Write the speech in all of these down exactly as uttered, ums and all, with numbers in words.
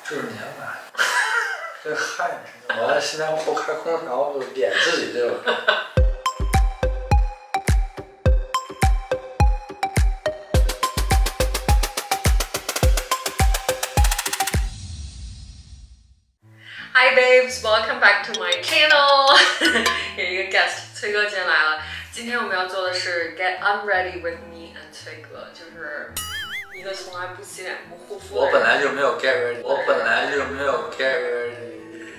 就是年吧，这汗似的。我现在后开空调，就点自己这个。 Hi babes, welcome back to my channel 。有一个 guest 崔哥进来了。今天我们要做的是 Get Unready with me and 崔哥，就是一个从来不洗脸不护肤的人。 我本来就没有 get ready， 我本来就没有 get ready。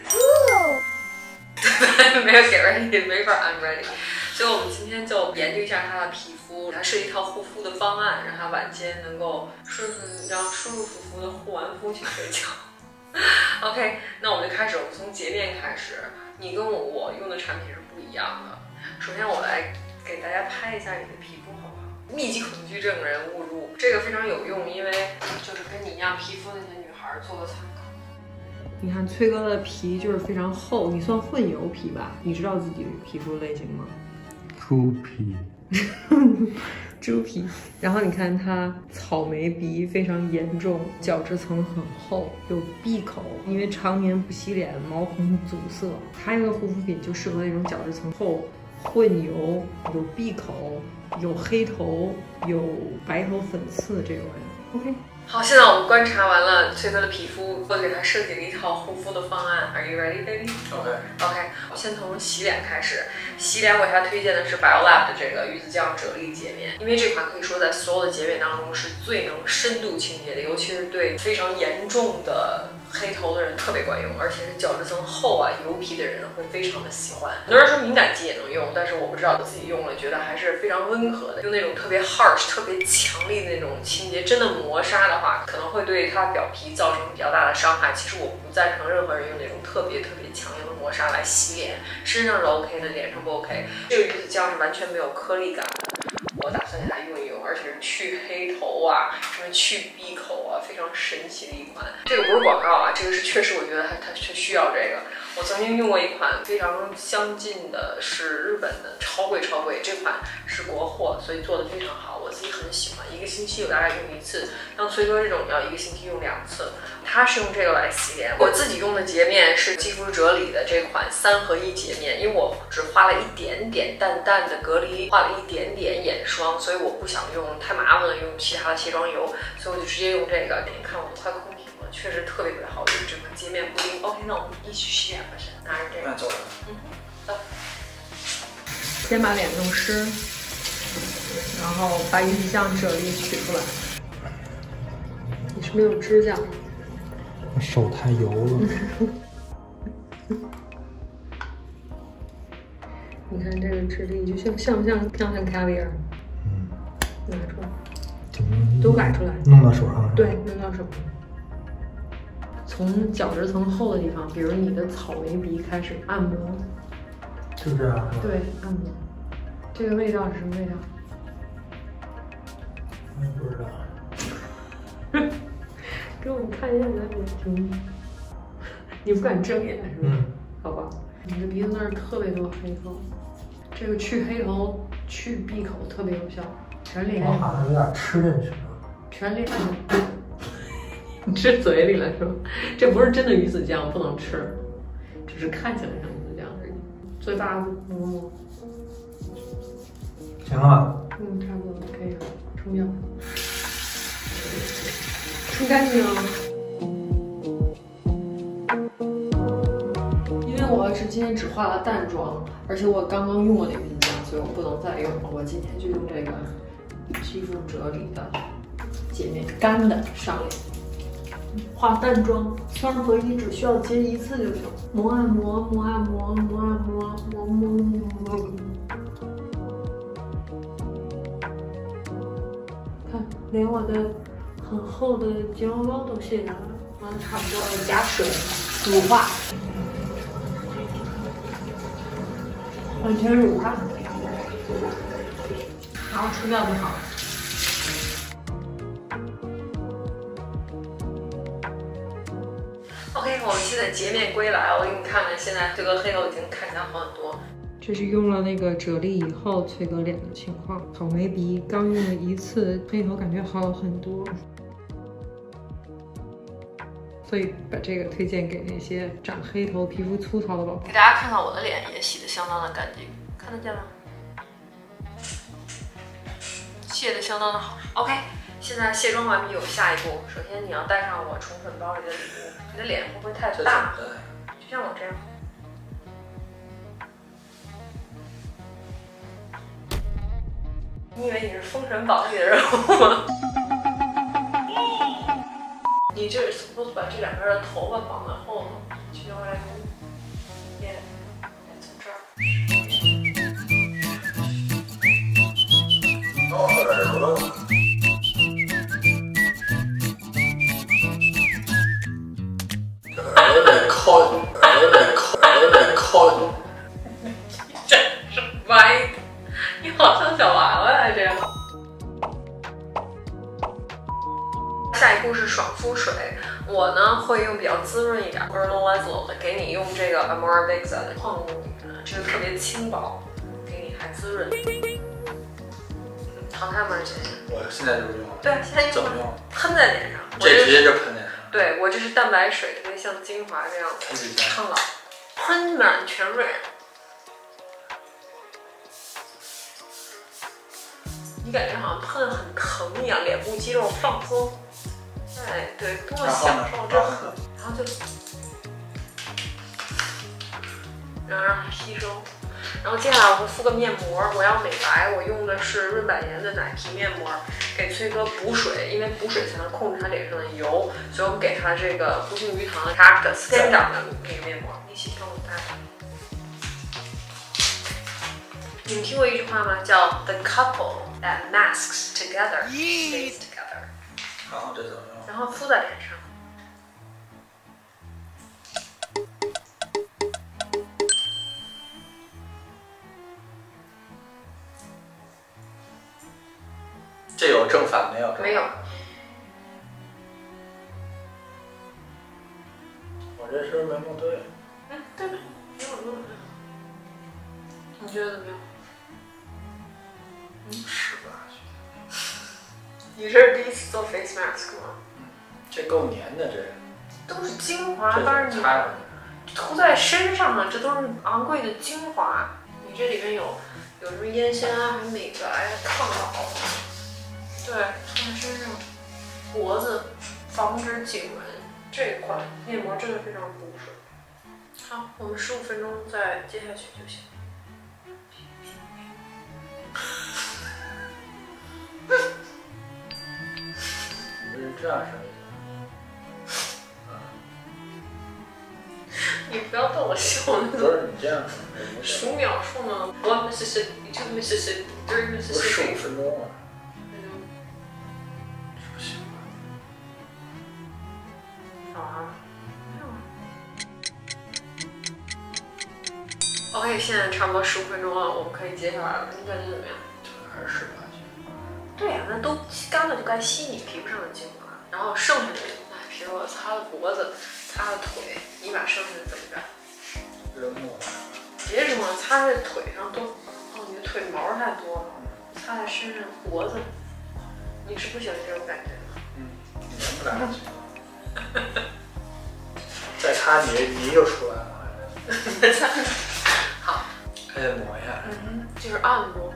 没有 get ready， 没法 unready。所以我们今天就研究一下他的皮肤，给他设计一套护肤的方案，让他晚间能够顺顺让舒舒服服的护完肤去睡觉。OK， 那我们就开始，我们从洁面开始。你跟我我用的产品是不一样的。首先我来给大家拍一下你的皮肤好不好？密集恐惧症人勿入，这个非常有用，因为就是跟你一样皮肤那些女孩做个参考。你看崔哥的皮就是非常厚，你算混油皮吧？你知道自己皮肤类型吗？ 猪皮。 猪皮，然后你看它草莓鼻非常严重，角质层很厚，有闭口，因为常年不洗脸，毛孔阻塞。它这个护肤品就适合那种角质层厚、混油、有闭口、有黑头、有白头粉刺这种人。OK。好，现在我们观察完了崔哥的皮肤，我给他设计了一套护肤的方案。Are you ready, baby? OK. OK. 我先从洗脸开始。洗脸我给他推荐的是 BioLab 的这个鱼子酱啫喱洁面，因为这款可以说在所有的洁面当中是最能深度清洁的，尤其是对非常严重的黑头的人特别管用，而且是角质层厚啊、油皮的人会非常的喜欢。很多人说敏感肌也能用，但是我不知道，我自己用了觉得还是非常温和的。用那种特别 harsh、特别强力的那种清洁，真的磨砂的话，可能会对它表皮造成比较大的伤害。其实我不赞成任何人用那种特别特别强硬的磨砂来洗脸，身上是 OK 的，脸上不 OK。这个鱼子酱是完全没有颗粒感的。我打算给它用一用，而且是去黑头啊，什么去闭口啊，非常神奇的一款。这个不是广告啊，这个是确实我觉得它它是需要这个。我曾经用过一款非常相近的，是日本的，超贵超贵，这款是国货，所以做的非常好，我自己很喜欢。一个星期我大概用一次，像崔哥这种要一个星期用两次。他是用这个来洗脸，我自己用的洁面是肌肤啫喱的这款三合一洁面，因为我只画了一点点淡淡的隔离，画了一点点眼霜，所以我不想用太麻烦了，用其他的卸妆油，所以我就直接用这个。你看我都快空瓶了，确实特别特别好用，这款洁面布丁。OK， 那我们一起洗脸吧，先拿着这个。 那走了。 嗯，走。先把脸弄湿，然后把鱼子酱啫喱取出来。你是没有指甲？ 我手太油了。 你看这个质地，就像像不像像不像卡维尔？ 嗯， 拿出来， 怎么都摆出来， 弄到手上？ 对，弄到手上。从角质层厚的地方，比如你的草莓鼻开始按摩， 就这样。 对，按摩。这个味道是什么味道？ 我也不知道。 给我们看一下你的眼睛，你不敢睁眼是吧？ 嗯， 好吧。你的鼻子那儿特别多黑头，这个去黑头、去闭口特别有效。全脸。 我好像有点吃进去了。 全脸。你吃嘴里了是吧？这不是真的鱼子酱，不能吃，只是看起来像鱼子酱而已。嘴巴子摸摸。 行了吧？ 嗯，差不多可以了，冲掉。冲干净了。因为我是今天只化了淡妆，而且我刚刚用过那个鱼子酱，所以我不能再用了。我今天就用这个肌肤啫喱的洁面，干的上脸。化淡妆，三合一只需要接一次就行。磨按摩，磨按摩，磨按摩，磨磨磨。看，连我的很厚的睫毛膏都卸下来了，完了差不多了，加水乳化，完全乳化，然后冲掉就好了。OK， 我们现在洁面归来，我给你看看，现在这个黑头已经看起来好很多。这是用了那个啫喱以后崔哥脸的情况，草莓鼻刚用了一次，黑头感觉好了很多。 所以把这个推荐给那些长黑头、皮肤粗糙的宝宝。 给大家看看我的脸也洗得相当的干净，看得见吗？卸得相当的好。OK， 现在卸妆完毕，有下一步。首先你要带上我宠粉包里的礼物。你的脸会不会太大？就像我这样。你以为你是《封神榜》里的人物吗？你这 suppose 把这两边的头发绑在后头，去用来用也从这儿。 有点靠，有点靠，有点靠。 真是歪的，你好像小娃娃呀，这样。下一步是爽肤水，我呢会用比较滋润一点 Erno Leslie 的，给你用这个 Amora Vixa 的矿物女，这个特别轻薄，给你还滋润。好看吗？姐姐？ 我现在就用。 对，现在用。 怎么用？ 喷在脸上。 这直接就喷脸上。 对，我这是蛋白水，特别像精华这样子，抗老，喷满全脸。你感觉好像喷得很疼一样，脸部肌肉放松。哎，对，多么享受这个，然后就，然后让它吸收。然后接下来我会敷个面膜，我要美白，我用的是润百颜的奶皮面膜，给崔哥补水，因为补水才能控制他脸上的油，所以我们给他这个不姓鱼塘的 Cactus 仙掌的那个面膜，一起跟我搭配。你们听过一句话吗？叫 The couple that masks together stays together。 然后这怎么用？ 然后敷在脸上。 这有正反没有？ 没有。 我这是不是没弄对？ 嗯，对吧？没有弄对。你觉得怎么样？ 嗯，是吧？ 你这是第一次做 face mask 吗？ 嗯，这够粘的，这都是精华，当然你涂在身上啊，这都是昂贵的精华。你这里边有有什么烟酰胺、还美白、抗老，对，涂在身上，脖子防止颈纹，这款面膜真的非常补水。好，我们十五分钟再接下去就行。 这样是。 你不要逗我笑呢。 不是你这样数秒数呢 ？One Mississippi, two Mississippi, three Mississippi。 不是十五分钟啊。 嗯。 不行吧？啊。OK， 现在差不多十五分钟了，我们可以接下来了。你感觉怎么样？ 还是十八斤。对呀、啊，那都干了就该吸你皮肤上的精华，然后剩下的奶皮我擦了脖子，擦了腿，你把剩下的怎么着？ 扔了。 别扔了，擦在腿上都，哦，你的腿毛太多了，擦在身上、脖子，你是不喜欢这种感觉的？ 嗯，粘不来去。再擦泥泥就出来了。 好， 还得抹一下。 嗯，就是按摩。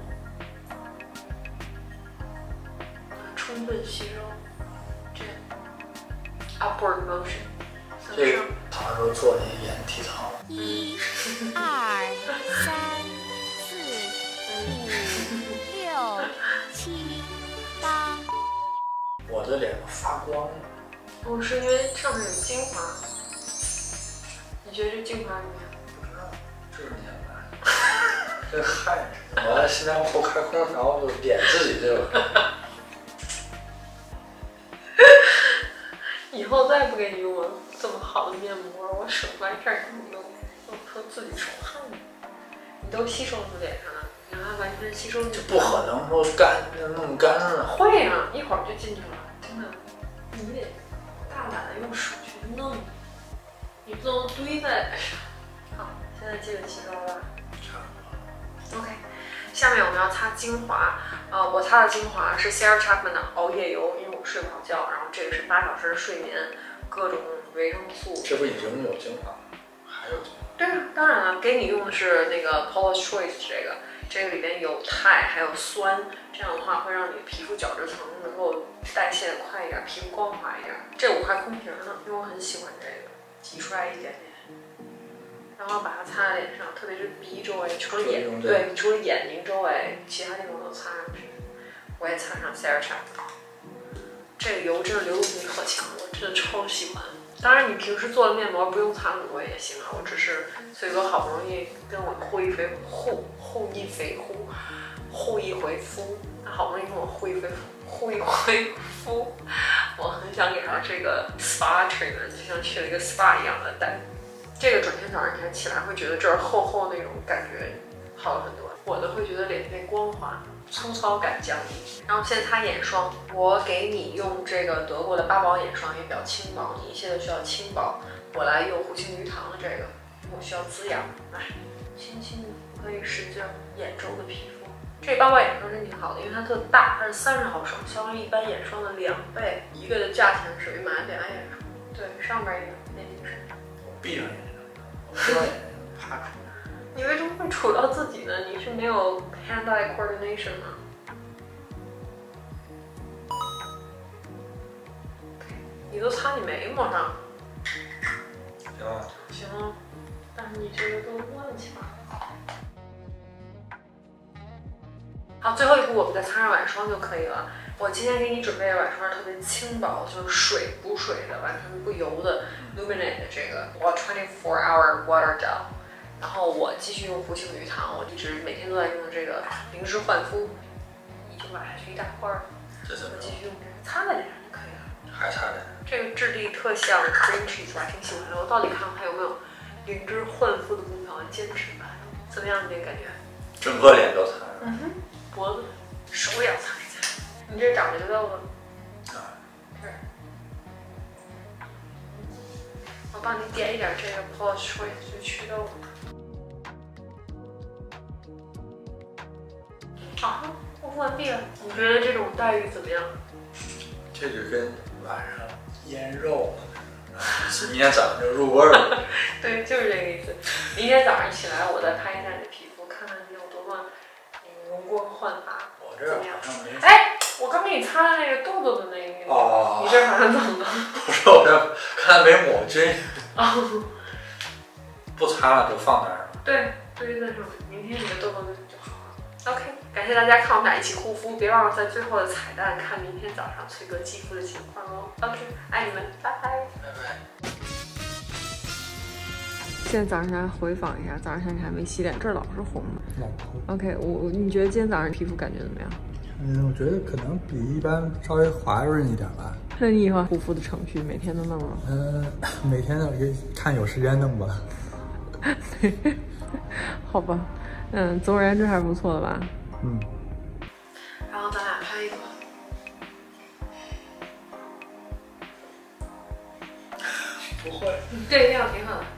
充分吸收，这 upward motion。 这个躺的时候做那个眼体操。 一、二、三、四、五、六、七、八。 我的脸都发光了。 哦，是因为上面有精华。你觉得这精华怎么样？ 不知道，就是粘白。这汗，我现在后开空调就点自己这个。 以后再不给你用了这么好的面膜，我省完事儿给你用，我说自己手汗呢，你都吸收到脸上了，让它完全吸收进去。 不可能说干弄干了。 会啊，一会儿就进去了，真的。你得大胆的用手去弄，你不能堆在上。好，现在基本吸收了吧？ 差不多。 OK， 下面我们要擦精华。呃，我擦的精华是 Sarah Chapman 的熬夜油，因为我睡不好觉，然后这个是八小时的睡眠，各种维生素。 这不已经有精华吗？还有精华？ 对啊，当然了，给你用的是那个 Paula's Choice 这个，这个里边有肽还有酸，这样的话会让你皮肤角质层能够代谢的快一点，皮肤光滑一点。这我还空瓶呢，因为我很喜欢这个，挤出来一点点。然后把它擦在脸上，特别是鼻周围，除了眼，对，除了眼睛周围，其他地方都擦上去。我也擦上 CeraShop， 这个油真的流动性特强，我真的超喜欢。当然，你平时做的面膜不用擦很多也行啊，我只是所以说好不容易跟我护一回护护一回护护一回肤，他好不容易跟我护一回护一回肤，我很想给他这个 S P A treatment， 就像去了一个 S P A 一样的，但这个整天早上起来会觉得这儿厚厚那种感觉好了很多，我的会觉得脸变光滑。粗糙感降低，然后现在擦眼霜，我给你用这个德国的八宝眼霜，也比较轻薄，你现在需要轻薄，我来用湖青鱼塘的这个，我需要滋养，来，轻轻的可以使劲眼周的皮肤。这八宝眼霜真挺好的，因为它特大，它是三十毫升，相当于一般眼霜的两倍，一个的价钱属于买点爱眼霜。对，上边一个，眼睛是。 我闭上眼睛，我闭上眼睛怕出。 你为什么会杵到自己呢？你是没有 hand-eye coordination 吗？你都擦你眉毛上。 行了。 行了，但是你这个都乱七八糟。好，最后一步我们再擦上晚霜就可以了。我今天给你准备的晚霜是特别轻薄，就是水补水的，完全不油的 Luminate 的这个 twenty-four hour water gel。然后我继续用湖青鱼塘，我一直每天都在用这个灵芝焕肤，你就挖下去一大块儿， 这怎么我继续用这个擦在脸上就可以了。 还擦脸？这个质地特像 cream cheese， 我还挺喜欢的。我到底看看还有没有灵芝焕肤的功效，坚持吧。怎么样？你这感觉？ 整个脸都擦。 嗯哼，脖子、手也要擦一擦。你这长着痘子。 啊。 这儿。我帮你点一点这个 Paula's Choice 去祛痘。好，护肤完毕了。你觉得这种待遇怎么样？ 这就跟晚上腌肉了，明天早上就入味了。 对，就是这个意思。明天早上起来，我再拍一下你的皮肤，看看你有多么容光焕发。 我这儿好像没。 哎，我刚给你擦的那个痘痘的那个， 哦， 你这好像怎么了？ 不是，我这看来没抹均。 哦。 不擦了就放那儿了。 对，堆在上面，明天你的痘痘就好了。OK， 感谢大家看我们俩一起护肤，别忘了在最后的彩蛋看明天早上崔哥肌肤的情况哦。OK， 爱你们，拜拜， 拜拜。 现在早上来回访一下，早上起来还没洗脸，这儿老是红的。 老红。 OK， 我你觉得今天早上皮肤感觉怎么样？ 嗯，我觉得可能比一般稍微滑润一点吧。 那你以后护肤的程序每天都弄吗？ 嗯，每天都看有时间弄吧。 好吧。嗯，总而言之还是不错的吧。 嗯。 然后咱俩拍一个。 不会。 对，这样挺好的。